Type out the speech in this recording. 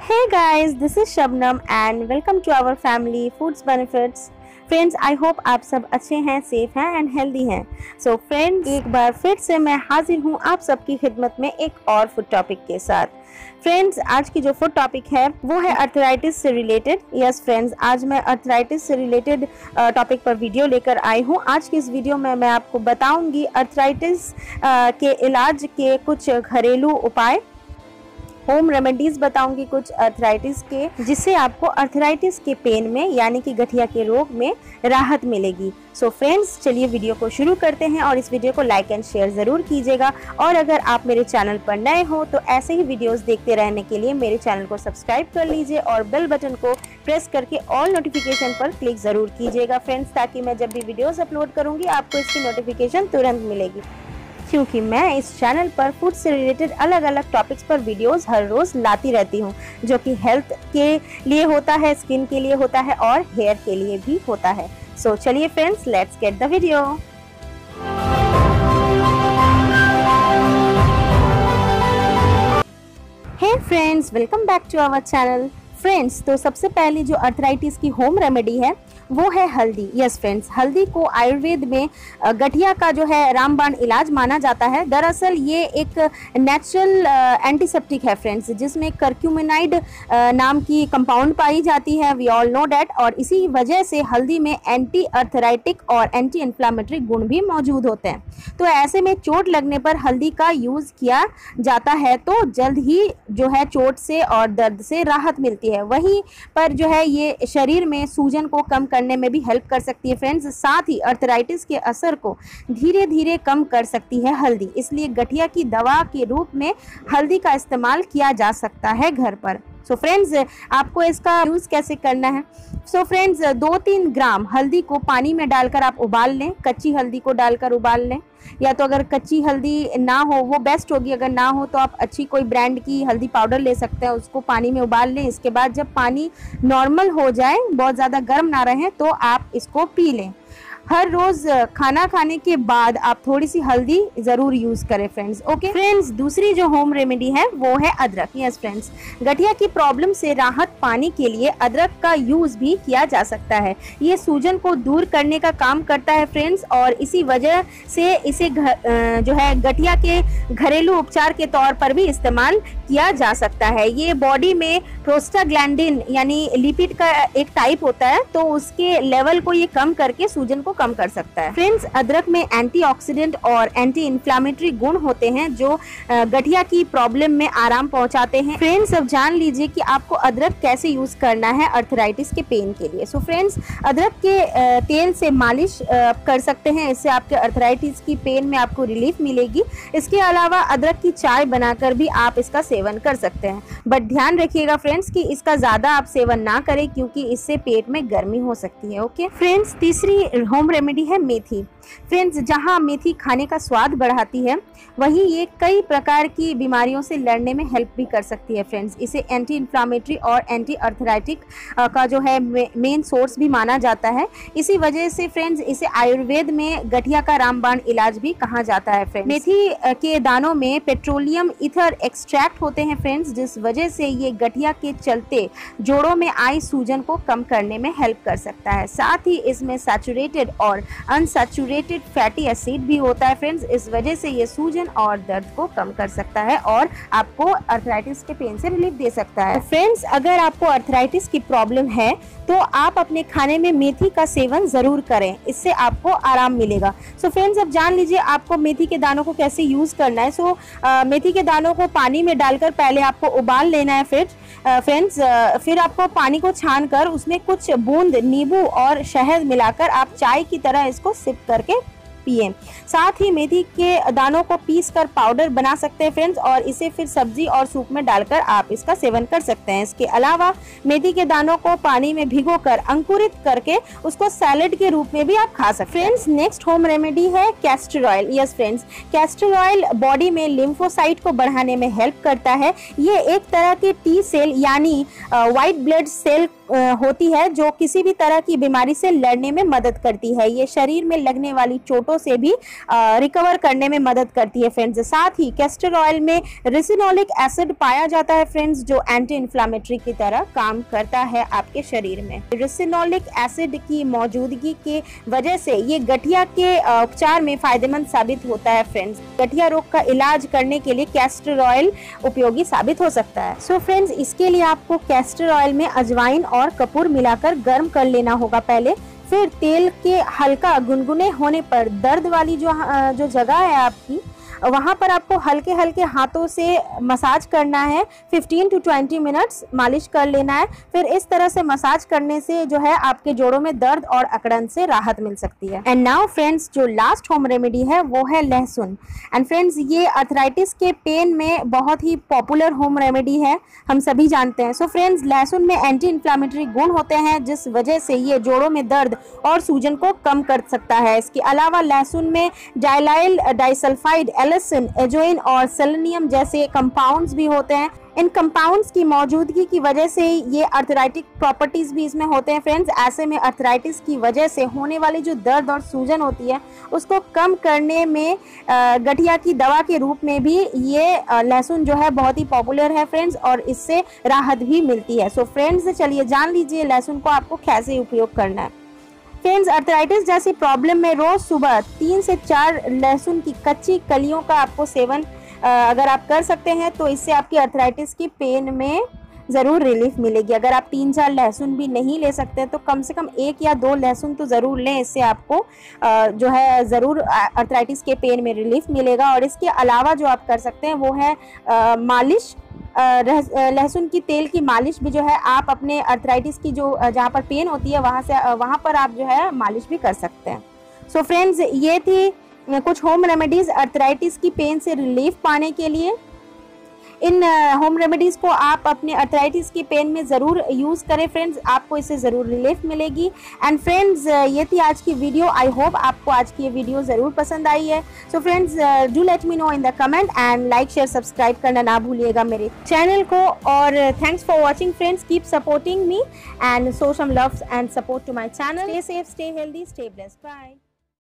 Hey guys, this is Shabnam and welcome to our family Foods Benefits. Friends, I hope आप सब अच्छे हैं, safe हैं and healthy हैं। सो फ्रेंड्स, एक बार फिर से मैं हाजिर हूँ आप सबकी खिदमत में एक और फूड टॉपिक के साथ। फ्रेंड्स, आज की जो फूड टॉपिक है वो है अर्थराइटिस से रिलेटेड। यस फ्रेंड्स, आज मैं अर्थराइटिस से रिलेटेड टॉपिक पर वीडियो लेकर आई हूँ। आज की इस वीडियो में मैं आपको बताऊंगी अर्थराइटिस के इलाज के कुछ घरेलू उपाय, होम रेमेडीज बताऊंगी कुछ अर्थराइटिस के, जिससे आपको अर्थराइटिस के पेन में यानी कि गठिया के रोग में राहत मिलेगी। सो फ्रेंड्स, चलिए वीडियो को शुरू करते हैं और इस वीडियो को लाइक एंड शेयर ज़रूर कीजिएगा। और अगर आप मेरे चैनल पर नए हो तो ऐसे ही वीडियोस देखते रहने के लिए मेरे चैनल को सब्सक्राइब कर लीजिए और बेल बटन को प्रेस करके ऑल नोटिफिकेशन पर क्लिक ज़रूर कीजिएगा फ्रेंड्स, ताकि मैं जब भी वीडियोज़ अपलोड करूँगी आपको इसकी नोटिफिकेशन तुरंत मिलेगी, क्योंकि मैं इस चैनल पर फूड से रिलेटेड अलग अलग टॉपिक्स पर वीडियोस हर रोज़ लाती रहती हूँ, जो कि हेल्थ के लिए होता है, स्किन के लिए होता है और हेयर के लिए भी होता है। सो चलिए friends, let's get the video. Hey friends, welcome back to our channel. Friends, तो सबसे पहले जो अर्थराइटिस की होम रेमेडी है वो है हल्दी। यस फ्रेंड्स, हल्दी को आयुर्वेद में गठिया का जो है रामबाण इलाज माना जाता है। दरअसल ये एक नेचुरल एंटीसेप्टिक है फ्रेंड्स, जिसमें करक्यूमिनाइड नाम की कंपाउंड पाई जाती है, वी ऑल नो डैट। और इसी वजह से हल्दी में एंटी अर्थराइटिक और एंटी इन्फ्लामेटरी गुण भी मौजूद होते हैं। तो ऐसे में चोट लगने पर हल्दी का यूज़ किया जाता है तो जल्द ही जो है चोट से और दर्द से राहत मिलती है। वहीं पर जो है ये शरीर में सूजन को कम करने में भी हेल्प कर सकती है फ्रेंड्स। साथ ही अर्थराइटिस के असर को धीरे धीरे कम कर सकती है हल्दी, इसलिए गठिया की दवा के रूप में हल्दी का इस्तेमाल किया जा सकता है घर पर। सो फ्रेंड्स, आपको इसका यूज़ कैसे करना है? सो फ्रेंड्स, 2-3 ग्राम हल्दी को पानी में डालकर आप उबाल लें। कच्ची हल्दी को डालकर उबाल लें, या तो अगर कच्ची हल्दी ना हो वो बेस्ट होगी, अगर ना हो तो आप अच्छी कोई ब्रांड की हल्दी पाउडर ले सकते हैं, उसको पानी में उबाल लें। इसके बाद जब पानी नॉर्मल हो जाए, बहुत ज़्यादा गर्म ना रहे, तो आप इसको पी लें। हर रोज़ खाना खाने के बाद आप थोड़ी सी हल्दी ज़रूर यूज़ करें फ्रेंड्स। ओके फ्रेंड्स, दूसरी जो होम रेमेडी है वो है अदरक। यस फ्रेंड्स, गठिया की प्रॉब्लम से राहत पाने के लिए अदरक का यूज़ भी किया जा सकता है। ये सूजन को दूर करने का काम करता है फ्रेंड्स, और इसी वजह से इसे जो है गठिया के घरेलू उपचार के तौर पर भी इस्तेमाल किया जा सकता है। ये बॉडी में प्रोस्टाग्लैंडिन यानी लिपिड का एक टाइप होता है, तो उसके लेवल को ये कम करके सूजन को कम कर सकता है। फ्रेंड्स, अदरक में एंटीऑक्सीडेंट और एंटी इन्फ्लामेटरी गुण होते हैं जो गठिया की प्रॉब्लम में आराम पहुंचाते हैं। फ्रेंड्स, अब जान लीजिए कि आपको अदरक कैसे यूज करना है अर्थराइटिस के पेन के लिए। सो फ्रेंड्स, अदरक के तेल से मालिश कर सकते हैं, इससे आपके अर्थराइटिस की पेन में आपको रिलीफ मिलेगी। इसके अलावा अदरक की चाय बनाकर भी आप इसका सेवन कर सकते हैं, बट ध्यान रखिएगा फ्रेंड्स कि इसका ज़्यादा आप सेवन ना करें, क्योंकि इससे पेट में गर्मी हो सकती है। ओके फ्रेंड्स, तीसरी होम रेमेडी है मेथी। फ्रेंड्स, जहां मेथी खाने का स्वाद बढ़ाती है, वहीं ये कई प्रकार की बीमारियों से लड़ने में हेल्प भी कर सकती है फ्रेंड्स। इसे एंटी इन्फ्लामेटरी और एंटी अर्थराइटिक का जो है मेन सोर्स भी माना जाता है। इसी वजह से फ्रेंड्स इसे आयुर्वेद में गठिया का रामबाण इलाज भी कहा जाता है फ्रेंड्स। मेथी के दानों में पेट्रोलियम ईथर एक्सट्रैक्ट होते हैं फ्रेंड्स, जिस वजह से ये गठिया के चलते जोड़ों में आई सूजन को कम करने में हेल्प कर सकता है। साथ ही इसमें सैचुरेटेड और अनसैचुरेटेड फैटी एसिड भी होता है फ्रेंड्स, इस वजह से ये सूजन और दर्द को कम कर सकता है और आपको अर्थराइटिस के पेन से रिलीफ दे सकता है। फ्रेंड्स, अगर आपको अर्थराइटिस की प्रॉब्लम है तो आप अपने खाने में मेथी का सेवन ज़रूर करें, इससे आपको आराम मिलेगा। सो फ्रेंड्स, अब जान लीजिए आपको मेथी के दानों को कैसे यूज़ करना है। सो मेथी के दानों को पानी में डालकर पहले आपको उबाल लेना है फ्रेंड्स। फिर आपको पानी को छान कर उसमें कुछ बूंद नींबू और शहद मिलाकर आप चाय की तरह इसको सिप करके पिए। साथ ही मेथी के दानों को पीस कर पाउडर बना सकते हैं फ्रेंड्स, और इसे फिर सब्जी और सूप में डालकर आप इसका सेवन कर सकते हैं। इसके अलावा मेथी के दानों को पानी में भिगोकर अंकुरित करके उसको सैलेड के रूप में भी आप खा सकते हैं। फ्रेंड्स, नेक्स्ट होम रेमेडी है castor oil. Yes friends, castor oil body में लिम्फोसाइट को बढ़ाने में हेल्प करता है। ये एक तरह के टी सेल यानी व्हाइट ब्लड सेल होती है जो किसी भी तरह की बीमारी से लड़ने में मदद करती है। ये शरीर में लगने वाली चोटों से भी रिकवर करने में मदद करती है फ्रेंड्स। साथ ही कैस्टर ऑयल में रेसिनोलिक एसिड पाया जाता है फ्रेंड्स, जो एंटी इन्फ्लामेटरी की तरह काम करता है आपके शरीर में। रेसिनोलिक एसिड की मौजूदगी के वजह से ये गठिया के उपचार में फायदेमंद साबित होता है फ्रेंड्स। गठिया रोग का इलाज करने के लिए कैस्टर ऑयल उपयोगी साबित हो सकता है। सो फ्रेंड्स, इसके लिए आपको कैस्टर ऑयल में अजवाइन और कपूर मिलाकर गर्म कर लेना होगा पहले। फिर तेल के हल्का गुनगुने होने पर दर्द वाली जो जगह है आपकी, वहां पर आपको हल्के हल्के हाथों से मसाज करना है। 15 to 20 मिनट्स मालिश कर लेना है। फिर इस तरह से मसाज करने से जो है आपके जोड़ों में दर्द और अकड़न से राहत मिल सकती है। एंड नाउ फ्रेंड्स, जो लास्ट होम रेमेडी है वो है लहसुन। एंड फ्रेंड्स, ये अर्थराइटिस के पेन में बहुत ही पॉपुलर होम रेमेडी है, हम सभी जानते हैं। सो फ्रेंड्स, लहसुन में एंटी इन्फ्लामेटरी गुण होते हैं जिस वजह से ये जोड़ों में दर्द और सूजन को कम कर सकता है। इसके अलावा लहसुन में डाइलाइल डाइसल्फाइड, एलिसिन, एजोइन और सेलेनियम जैसे कंपाउंड्स भी होते हैं। इन कंपाउंड्स की मौजूदगी की वजह से ये अर्थराइटिक प्रॉपर्टीज भी इसमें होते हैं फ्रेंड्स। ऐसे में अर्थराइटिस की वजह से होने वाली जो दर्द और सूजन होती है उसको कम करने में गठिया की दवा के रूप में भी ये लहसुन जो है बहुत ही पॉपुलर है फ्रेंड्स, और इससे राहत भी मिलती है। सो फ्रेंड्स, चलिए जान लीजिए लहसुन को आपको कैसे उपयोग करना है। फ्रेंड्स, अर्थराइटिस जैसी प्रॉब्लम में रोज सुबह 3 से 4 लहसुन की कच्ची कलियों का आपको सेवन अगर आप कर सकते हैं तो इससे आपकी अर्थराइटिस की पेन में ज़रूर रिलीफ मिलेगी। अगर आप 3-4 लहसुन भी नहीं ले सकते तो कम से कम 1 या 2 लहसुन तो ज़रूर लें। इससे आपको जो है ज़रूर अर्थराइटिस के पेन में रिलीफ मिलेगा। और इसके अलावा जो आप कर सकते हैं वो है मालिश। लहसुन की तेल की मालिश भी जो है आप अपने अर्थराइटिस की जो जहाँ पर पेन होती है वहाँ पर आप जो है मालिश भी कर सकते हैं। सो फ्रेंड्स, ये थी कुछ होम रेमेडीज़ अर्थराइटिस की पेन से रिलीफ पाने के लिए। इन होम रेमेडीज़ को आप अपने अर्थराइटिस की पेन में ज़रूर यूज़ करें फ्रेंड्स, आपको इससे ज़रूर रिलीफ मिलेगी। एंड फ्रेंड्स, ये थी आज की वीडियो। आई होप आपको आज की ये वीडियो ज़रूर पसंद आई है। So friends, do let me know in the comment and like share subscribe करना ना भूलिएगा मेरे चैनल को। और thanks for watching friends, keep supporting me and show some love and support to my channel. Stay safe, stay healthy, stay blessed, bye.